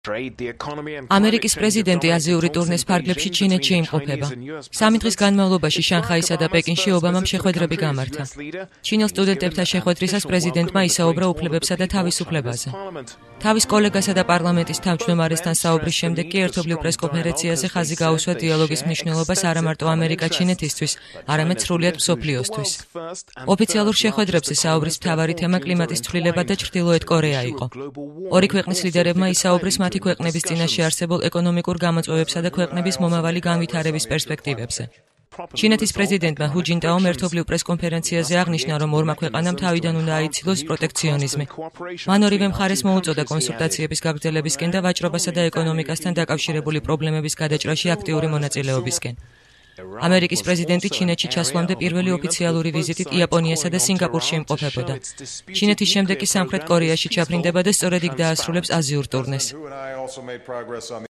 ამერიკის პრეზიდენტი აზიური ტურნეს ფარგლებში ჩინეთში იმყოფება. 3 დღის განმავლობაში შანხაისა და პეკინში ობამამ შეხვედრები გამართა. ჩინელ სტუდენტებთან შეხვედრისას პრეზიდენტმა ისაუბრა უფლებებსა და თავისუფლებაზე. თავის კოლეგასა და პარლამენტის თავმჯდომარესთან საუბრის შემდეგ კი ერთობლივ პრესკონფერენციაზე ხაზი გაუსვა დიალოგის მნიშვნელობას არა მარტო ამერიკა-ჩინეთისთვის, არამედ სრულიად მსოფლიოსთვის. ოფიციალურ შეხვედრებზე საუბრის მთავარი თემა კლიმატის ცვლილება და ჩრდილოეთ კორეა იყო. ორი ქვეყნის ლიდერებმა ისაუბრეს მათი ქვეყნების წინაშე არსებულ ეკონომიკურ გამოწვევებსა და ქვეყნების მომავალი განვითარების პერსპექტივებზე. ჩინეთის პრეზიდენტმა ჰუ ჯინტაომ ერთობლივ პრესკონფერენციაზე აღნიშნა, რომ ორმა ქვეყანამ თავიდან უნდა აიცილოს პროტექციონიზმი. მან ორივე მხარეს მოუწოდა კონსულტაციების გაგრძელებისკენ და ვაჭრობასა და ეკონომიკასთან დაკავშირებული პრობლემების გადაჭრაში აქტიური მონაწილეობისკენ. ამერიკის პრეზიდენტი ჩინეთში ჩასვლამდე პირველი ოფიციალური ვიზიტით იაპონიასა და სინგაპურში იმყოფებოდა. ჩინეთის შემდეგ კი სამხრეთ კორეაში ჩაფრინდება და სწორედ იქ დაასრულებს აზიურ ტურნეს.